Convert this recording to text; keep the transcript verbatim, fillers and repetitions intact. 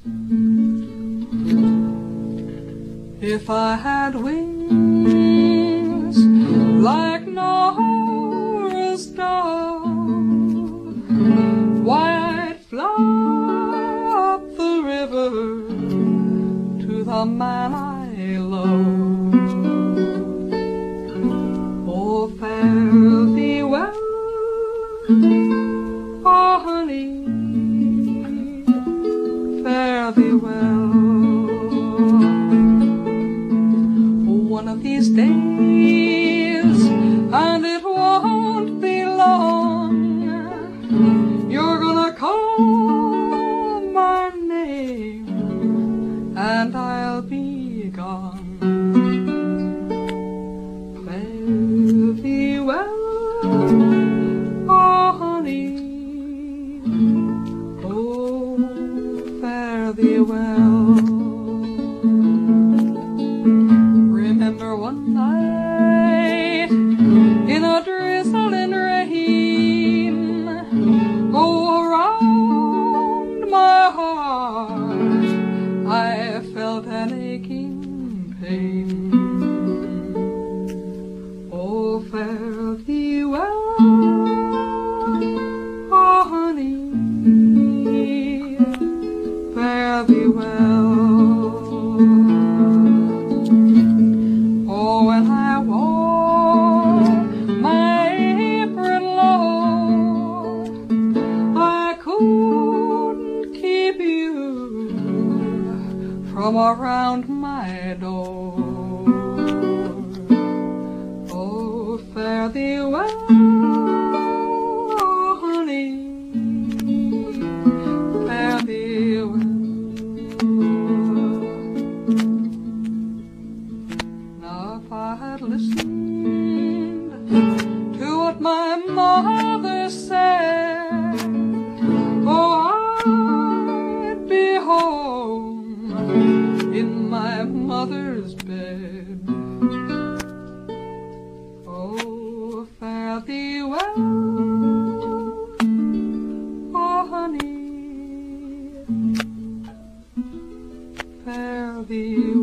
If I had wings like Nora's dove, why I'd fly up the river to the man I love. Oh, fare thee well, oh honey, fare thee well. One of these days, and it won't be long, you're gonna call my name, and I'll be gone. Fare thee well, oh honey, oh, fare thee well. Remember one night in a drizzling rain, oh, around my heart I felt an aching pain. Oh, fare thee well, oh honey, fare thee well. When I wore my apron low, I couldn't keep you from around my door. Oh, fare thee well, oh honey, fare thee well. If I had listened to what my mother said, oh, I'd be home in my mother's bed. Oh, fare thee well, oh honey, fare thee well.